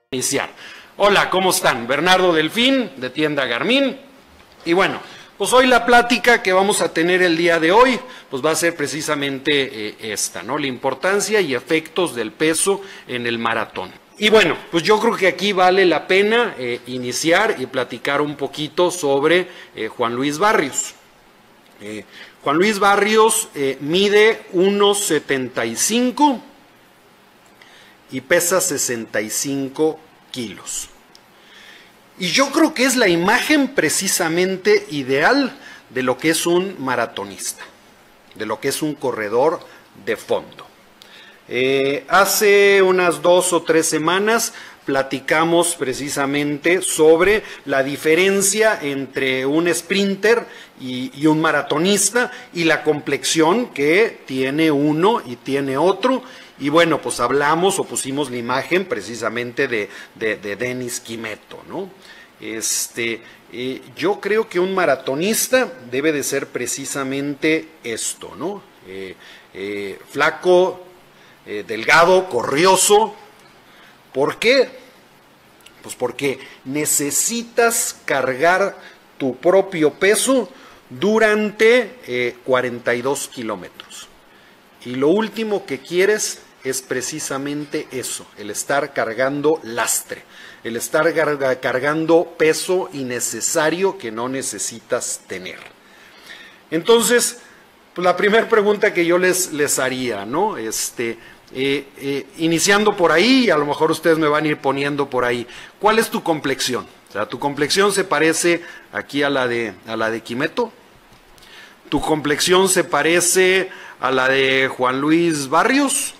Iniciar. Hola, ¿cómo están? Bernardo Delfín, de Tienda Garmin. Y bueno, pues hoy la plática que vamos a tener el día de hoy, pues va a ser precisamente esta, ¿no? La importancia y efectos del peso en el maratón. Y bueno, pues yo creo que aquí vale la pena iniciar y platicar un poquito sobre Juan Luis Barrios. Juan Luis Barrios mide 1,75 y pesa 65 kilos. Y yo creo que es la imagen precisamente ideal de lo que es un maratonista, de lo que es un corredor de fondo. Hace unas 2 o 3 semanas platicamos precisamente sobre la diferencia entre un sprinter y un maratonista y la complexión que tiene uno y tiene otro. Y bueno, pues hablamos o pusimos la imagen precisamente de Denis Kimetto, ¿no? Yo creo que un maratonista debe de ser precisamente esto, ¿no? Flaco, delgado, corrioso. ¿Por qué? Pues porque necesitas cargar tu propio peso durante 42 kilómetros. Y lo último que quieres es precisamente eso, el estar cargando lastre, el estar cargando peso innecesario que no necesitas tener. Entonces, pues la primera pregunta que yo les haría, ¿no? Iniciando por ahí, a lo mejor ustedes me van a ir poniendo por ahí, ¿cuál es tu complexión? O sea, ¿tu complexión se parece aquí a la de Kimetto? ¿Tu complexión se parece a la de Juan Luis Barrios?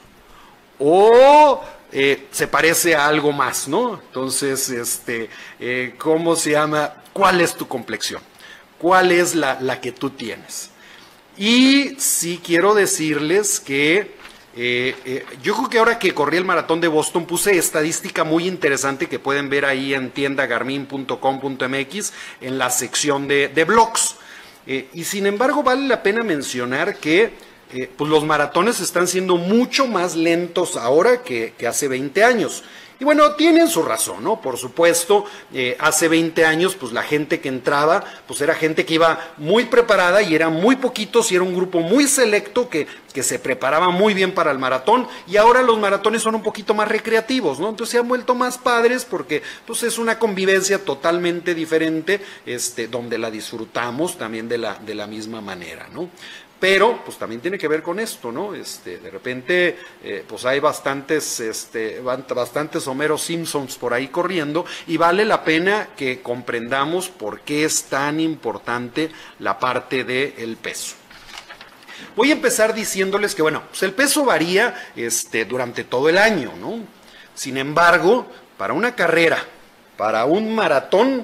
¿O se parece a algo más, ¿no? Entonces, ¿cómo se llama? ¿Cuál es tu complexión? ¿Cuál es la que tú tienes? Y sí quiero decirles que yo creo que ahora que corrí el maratón de Boston puse estadística muy interesante que pueden ver ahí en tiendagarmin.com.mx en la sección de blogs. Y sin embargo vale la pena mencionar que pues los maratones están siendo mucho más lentos ahora que hace 20 años. Y bueno, tienen su razón, ¿no? Por supuesto, hace 20 años, pues la gente que entraba, pues era gente que iba muy preparada y eran muy poquitos y era un grupo muy selecto que se preparaba muy bien para el maratón. Y ahora los maratones son un poquito más recreativos, ¿no? Entonces se han vuelto más padres porque pues es una convivencia totalmente diferente, donde la disfrutamos también de la misma manera, ¿no? Pero, pues también tiene que ver con esto, ¿no? De repente, pues hay bastantes Homero Simpsons por ahí corriendo y vale la pena que comprendamos por qué es tan importante la parte del peso. Voy a empezar diciéndoles que, bueno, pues el peso varía durante todo el año, ¿no? Sin embargo, para una carrera, para un maratón,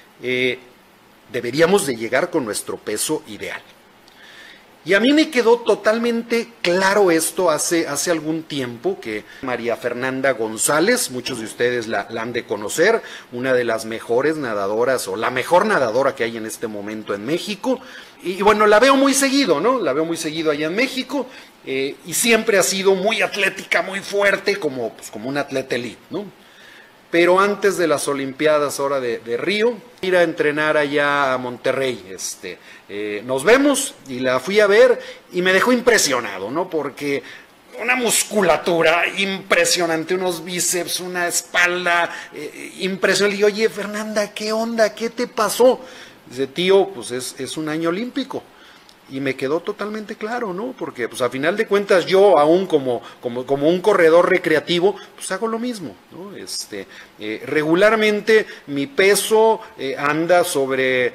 deberíamos de llegar con nuestro peso ideal. Y a mí me quedó totalmente claro esto hace algún tiempo, que María Fernanda González, muchos de ustedes la han de conocer, una de las mejores nadadoras o la mejor nadadora que hay en este momento en México. Y bueno, la veo muy seguido, ¿no? La veo muy seguido allá en México y siempre ha sido muy atlética, muy fuerte, como un atleta elite, ¿no? Pero antes de las Olimpiadas ahora de Río, ir a entrenar allá a Monterrey, nos vemos y la fui a ver y me dejó impresionado, ¿no? Porque una musculatura impresionante, unos bíceps, una espalda impresionante. Le digo, oye, Fernanda, ¿qué onda? ¿Qué te pasó? Dice, tío, pues es un año olímpico. Y me quedó totalmente claro, ¿no? Porque pues a final de cuentas yo aún como un corredor recreativo, pues hago lo mismo, ¿no? Regularmente mi peso anda sobre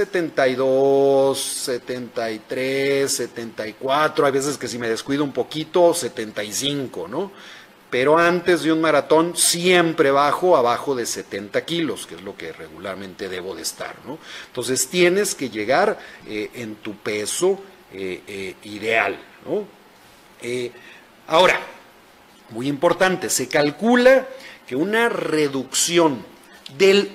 72, 73, 74, hay veces que si me descuido un poquito, 75, ¿no? Pero antes de un maratón siempre bajo abajo de 70 kilos, que es lo que regularmente debo de estar, ¿no? Entonces tienes que llegar en tu peso ideal, ¿no? Ahora, muy importante, se calcula que una reducción del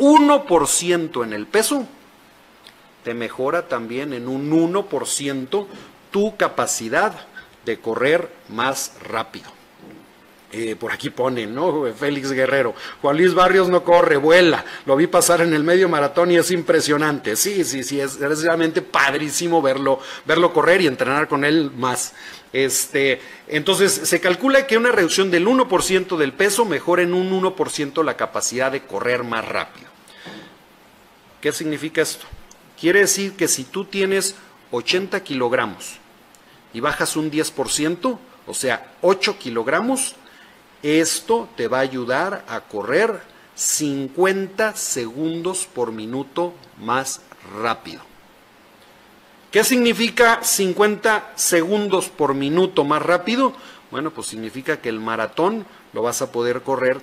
1% en el peso te mejora también en un 1% tu capacidad de correr más rápido. Por aquí ponen, ¿no? Félix Guerrero. Juan Luis Barrios no corre, vuela. Lo vi pasar en el medio maratón y es impresionante. Sí, es realmente padrísimo verlo correr y entrenar con él más. Entonces, se calcula que una reducción del 1% del peso mejora en un 1% la capacidad de correr más rápido. ¿Qué significa esto? Quiere decir que si tú tienes 80 kilogramos y bajas un 10%, o sea, 8 kilogramos, esto te va a ayudar a correr 50 segundos por minuto más rápido. ¿Qué significa 50 segundos por minuto más rápido? Bueno, pues significa que el maratón lo vas a poder correr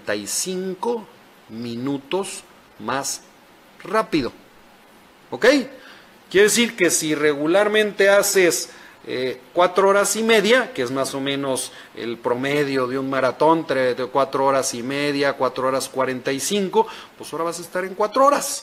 35 minutos más rápido. ¿Ok? Quiere decir que si regularmente haces 4 horas y media, que es más o menos el promedio de un maratón, de 4 horas y media, 4 horas 45, pues ahora vas a estar en 4 horas.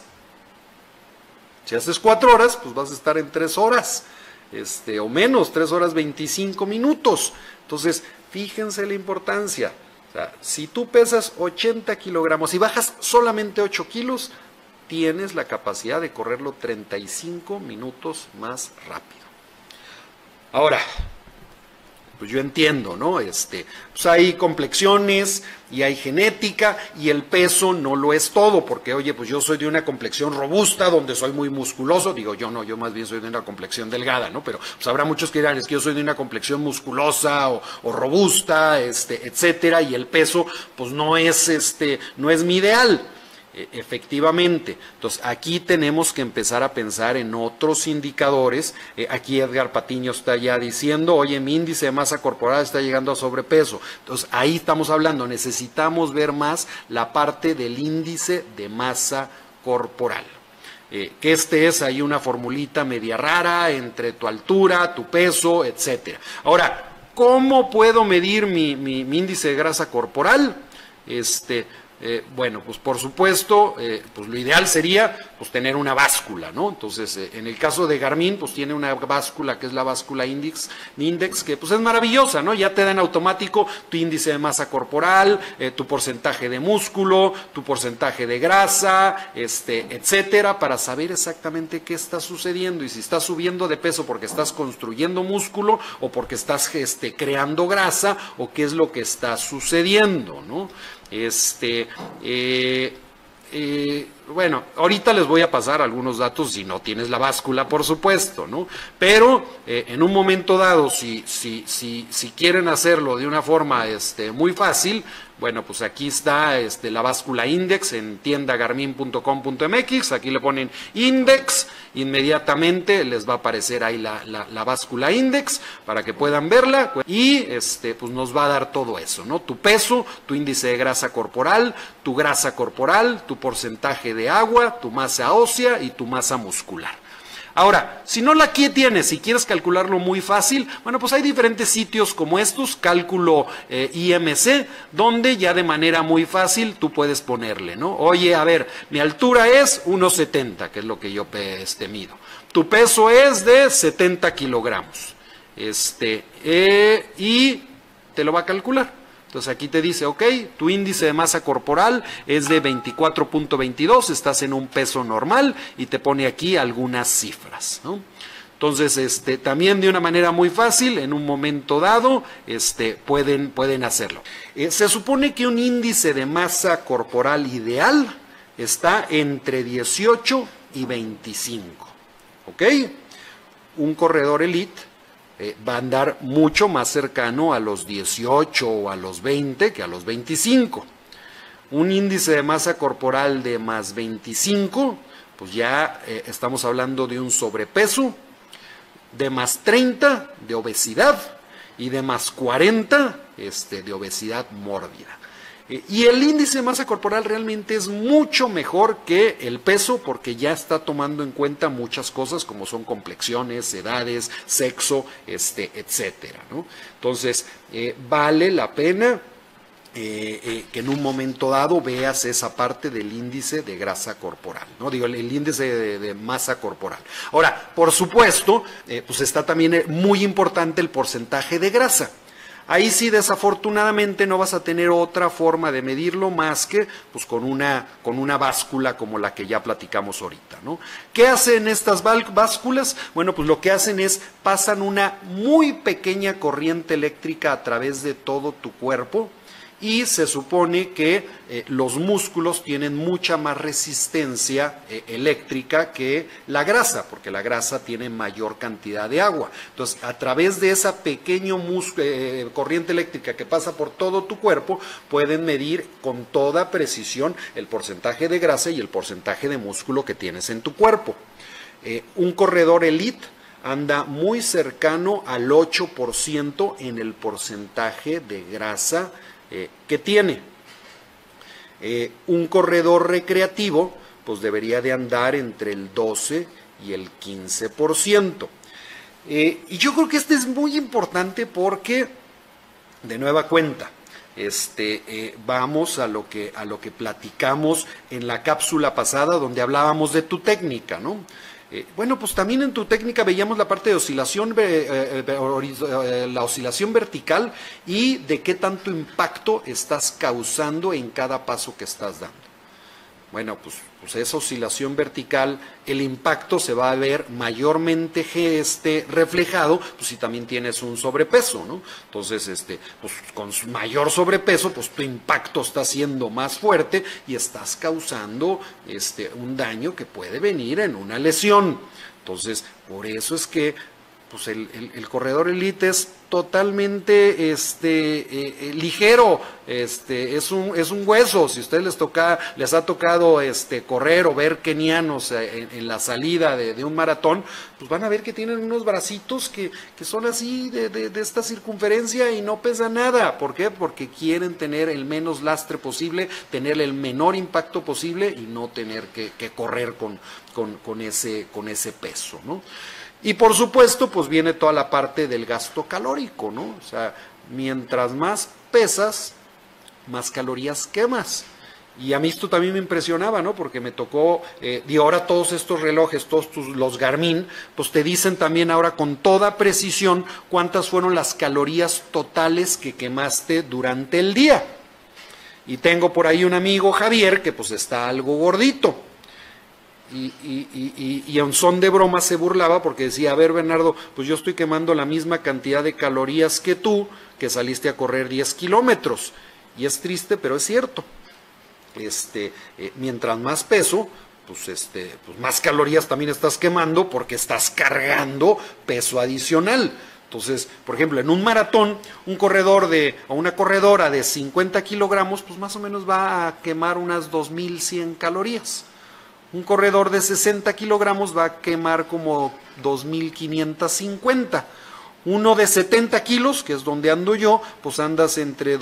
Si haces 4 horas, pues vas a estar en 3 horas, o menos, 3 horas 25 minutos. Entonces, fíjense la importancia. O sea, si tú pesas 80 kilogramos y bajas solamente 8 kilos, tienes la capacidad de correrlo 35 minutos más rápido. Ahora, pues yo entiendo, ¿no? Pues hay complexiones y hay genética y el peso no lo es todo, porque oye, pues yo soy de una complexión robusta donde soy muy musculoso, digo yo no, yo más bien soy de una complexión delgada, ¿no? Pero pues habrá muchos que dirán, es que yo soy de una complexión musculosa o robusta, etcétera, y el peso pues no es mi ideal. Efectivamente, entonces aquí tenemos que empezar a pensar en otros indicadores. Aquí Edgar Patiño está ya diciendo, oye, mi índice de masa corporal está llegando a sobrepeso. Entonces ahí estamos hablando, necesitamos ver más la parte del índice de masa corporal. Que es ahí una formulita media rara entre tu altura, tu peso, etcétera. Ahora, ¿cómo puedo medir mi índice de grasa corporal? Bueno, pues por supuesto, pues lo ideal sería pues tener una báscula, ¿no? Entonces, en el caso de Garmin, pues tiene una báscula que es la báscula Index, que pues es maravillosa, ¿no? Ya te da en automático tu índice de masa corporal, tu porcentaje de músculo, tu porcentaje de grasa, etcétera, para saber exactamente qué está sucediendo y si estás subiendo de peso porque estás construyendo músculo o porque estás creando grasa o qué es lo que está sucediendo, ¿no? Bueno, ahorita les voy a pasar algunos datos si no tienes la báscula, por supuesto, ¿no? Pero en un momento dado, si quieren hacerlo de una forma muy fácil, bueno, pues aquí está la báscula Index en tiendagarmin.com.mx, aquí le ponen Index, inmediatamente les va a aparecer ahí la báscula Index para que puedan verla y pues nos va a dar todo eso, ¿no? Tu peso, tu índice de grasa corporal, tu porcentaje de agua, tu masa ósea y tu masa muscular. Ahora, si no la tienes, si quieres calcularlo muy fácil, bueno, pues hay diferentes sitios como estos, cálculo IMC, donde ya de manera muy fácil tú puedes ponerle, ¿no? Oye, a ver, mi altura es 1,70, que es lo que yo mido. Tu peso es de 70 kilogramos. Y te lo va a calcular. Entonces aquí te dice, ok, tu índice de masa corporal es de 24.22, estás en un peso normal y te pone aquí algunas cifras, ¿no? Entonces, también de una manera muy fácil, en un momento dado, pueden hacerlo. Se supone que un índice de masa corporal ideal está entre 18 y 25, ¿ok? Un corredor elite va a andar mucho más cercano a los 18 o a los 20 que a los 25. Un índice de masa corporal de más 25, pues ya estamos hablando de un sobrepeso, de más 30 de obesidad y de más 40 de obesidad mórbida. Y el índice de masa corporal realmente es mucho mejor que el peso porque ya está tomando en cuenta muchas cosas como son complexiones, edades, sexo, etcétera, ¿no? Entonces, vale la pena que en un momento dado veas esa parte del índice de grasa corporal, ¿no? Digo, el índice de masa corporal. Ahora, por supuesto, pues está también muy importante el porcentaje de grasa. Ahí sí, desafortunadamente, no vas a tener otra forma de medirlo más que pues, con una báscula como la que ya platicamos ahorita, ¿no? ¿Qué hacen estas básculas? Bueno, pues lo que hacen es pasan una muy pequeña corriente eléctrica a través de todo tu cuerpo, y se supone que los músculos tienen mucha más resistencia eléctrica que la grasa, porque la grasa tiene mayor cantidad de agua. Entonces, a través de esa pequeña corriente eléctrica que pasa por todo tu cuerpo, pueden medir con toda precisión el porcentaje de grasa y el porcentaje de músculo que tienes en tu cuerpo. Un corredor elite anda muy cercano al 8% en el porcentaje de grasa que tiene. Un corredor recreativo pues debería de andar entre el 12 y el 15%. Y yo creo que este es muy importante porque, de nueva cuenta, vamos a lo que platicamos en la cápsula pasada, donde hablábamos de tu técnica, ¿no? Bueno, pues también en tu técnica veíamos la parte de oscilación, la oscilación vertical y de qué tanto impacto estás causando en cada paso que estás dando. Bueno, pues esa oscilación vertical, el impacto se va a ver mayormente reflejado, pues si también tienes un sobrepeso, ¿no? Entonces, pues con mayor sobrepeso, pues tu impacto está siendo más fuerte y estás causando un daño que puede venir en una lesión. Entonces, por eso es que pues el corredor elite es totalmente ligero, es un hueso. Si a ustedes les ha tocado correr o ver kenianos en la salida de un maratón, pues van a ver que tienen unos bracitos que son así de esta circunferencia y no pesan nada. ¿Por qué? Porque quieren tener el menos lastre posible, tener el menor impacto posible y no tener que correr con ese peso, ¿no? Y por supuesto, pues viene toda la parte del gasto calórico, ¿no? O sea, mientras más pesas, más calorías quemas. Y a mí esto también me impresionaba, ¿no? Porque me tocó, y ahora todos estos relojes, los Garmin, pues te dicen también ahora con toda precisión cuántas fueron las calorías totales que quemaste durante el día. Y tengo por ahí un amigo, Javier, que pues está algo gordito. Y en son de broma se burlaba porque decía, a ver, Bernardo, pues yo estoy quemando la misma cantidad de calorías que tú, que saliste a correr 10 kilómetros. Y es triste, pero es cierto. Mientras más peso, pues más calorías también estás quemando porque estás cargando peso adicional. Entonces, por ejemplo, en un maratón, un corredor o una corredora de 50 kilogramos, pues más o menos va a quemar unas 2,100 calorías. Un corredor de 60 kilogramos va a quemar como 2,550. Uno de 70 kilos, que es donde ando yo, pues andas entre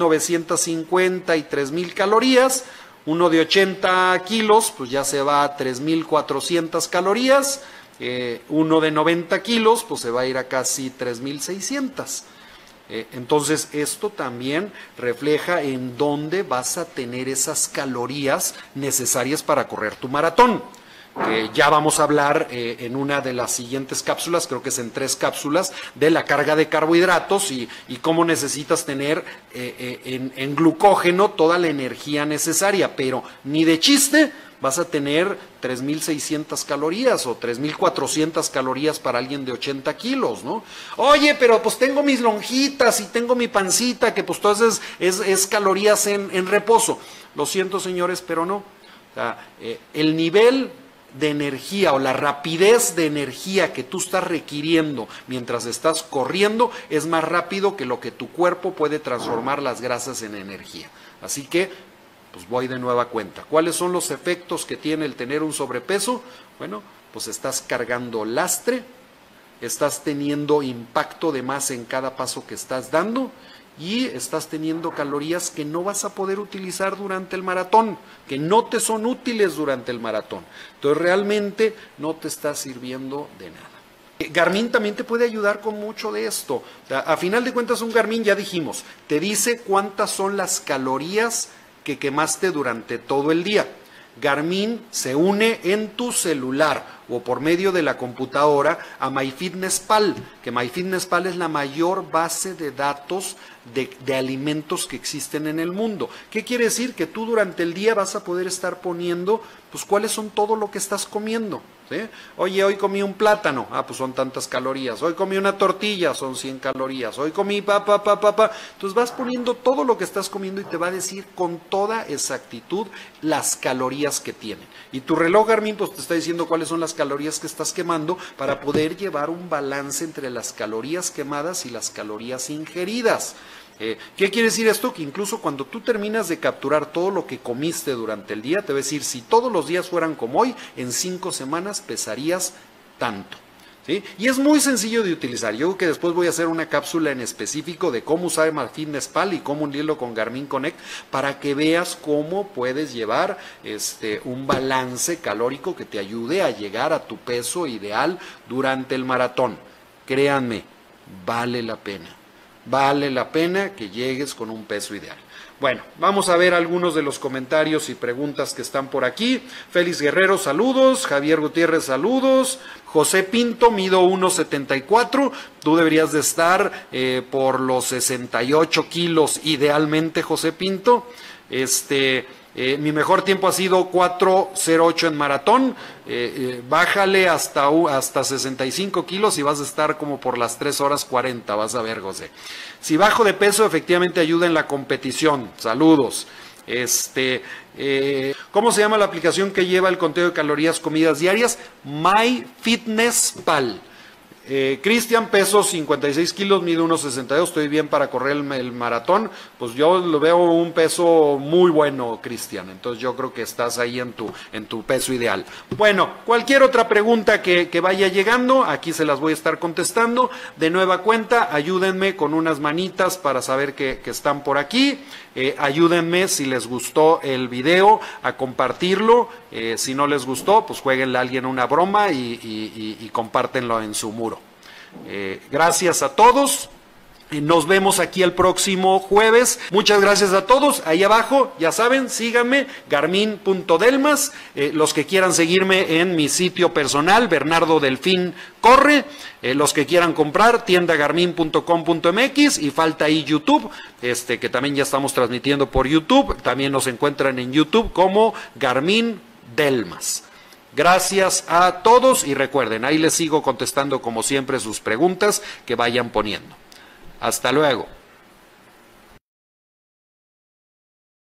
2,950 y 3,000 calorías. Uno de 80 kilos, pues ya se va a 3,400 calorías. Uno de 90 kilos, pues se va a ir a casi 3,600. Entonces esto también refleja en dónde vas a tener esas calorías necesarias para correr tu maratón. Ya vamos a hablar en una de las siguientes cápsulas, creo que es en 3 cápsulas, de la carga de carbohidratos y cómo necesitas tener en glucógeno toda la energía necesaria, pero ni de chiste vas a tener 3,600 calorías o 3,400 calorías para alguien de 80 kilos, ¿no? Oye, pero pues tengo mis lonjitas y tengo mi pancita, que pues entonces es calorías en reposo. Lo siento, señores, pero no. O sea, el nivel de energía o la rapidez de energía que tú estás requiriendo mientras estás corriendo es más rápido que lo que tu cuerpo puede transformar las grasas en energía. Así que pues voy de nueva cuenta. ¿Cuáles son los efectos que tiene el tener un sobrepeso? Bueno, pues estás cargando lastre, estás teniendo impacto de más en cada paso que estás dando y estás teniendo calorías que no vas a poder utilizar durante el maratón, que no te son útiles durante el maratón. Entonces realmente no te está sirviendo de nada. Garmin también te puede ayudar con mucho de esto. O sea, a final de cuentas un Garmin, ya dijimos, te dice cuántas son las calorías que quemaste durante todo el día. Garmin se une en tu celular o por medio de la computadora a MyFitnessPal, que MyFitnessPal es la mayor base de datos de alimentos que existen en el mundo. ¿Qué quiere decir? Que tú durante el día vas a poder estar poniendo, pues, cuáles son todo lo que estás comiendo, ¿sí? Oye, hoy comí un plátano, pues son tantas calorías. Hoy comí una tortilla, son 100 calorías. Hoy comí Entonces vas poniendo todo lo que estás comiendo y te va a decir con toda exactitud las calorías que tienen. Y tu reloj Garmin pues te está diciendo cuáles son las calorías que estás quemando para poder llevar un balance entre las calorías quemadas y las calorías ingeridas. ¿Qué quiere decir esto? Que incluso cuando tú terminas de capturar todo lo que comiste durante el día, te va a decir, si todos los días fueran como hoy, en 5 semanas pesarías tanto. ¿Sí? Y es muy sencillo de utilizar. Yo creo que después voy a hacer una cápsula en específico de cómo usar MyFitnessPal y cómo unirlo con Garmin Connect para que veas cómo puedes llevar un balance calórico que te ayude a llegar a tu peso ideal durante el maratón. Créanme, vale la pena. Vale la pena que llegues con un peso ideal. Bueno, vamos a ver algunos de los comentarios y preguntas que están por aquí. Félix Guerrero, saludos. Javier Gutiérrez, saludos. José Pinto, mido 1.74. Tú deberías de estar por los 68 kilos idealmente, José Pinto. Mi mejor tiempo ha sido 4:08 en maratón. Bájale hasta 65 kilos y vas a estar como por las 3:40, vas a ver, José. Si bajo de peso, efectivamente ayuda en la competición. Saludos. ¿Cómo se llama la aplicación que lleva el conteo de calorías comidas diarias? MyFitnessPal. Cristian, peso 56 kilos, mido 1.62, estoy bien para correr el maratón. Pues yo lo veo un peso muy bueno, Cristian, entonces yo creo que estás ahí en tu peso ideal. Bueno, cualquier otra pregunta que vaya llegando, aquí se las voy a estar contestando. De nueva cuenta, ayúdenme con unas manitas para saber que están por aquí. Ayúdenme si les gustó el video a compartirlo. Si no les gustó, pues jueguenle a alguien una broma y compártenlo en su muro. Gracias a todos. Nos vemos aquí el próximo jueves. Muchas gracias a todos. Ahí abajo, ya saben, síganme, garmin.delmas. Los que quieran seguirme en mi sitio personal, Bernardo Delfín Corre. Los que quieran comprar, tiendagarmin.com.mx. Y falta ahí YouTube, que también ya estamos transmitiendo por YouTube. También nos encuentran en YouTube como Garmin Delmas. Gracias a todos y recuerden, ahí les sigo contestando como siempre sus preguntas que vayan poniendo. Hasta luego.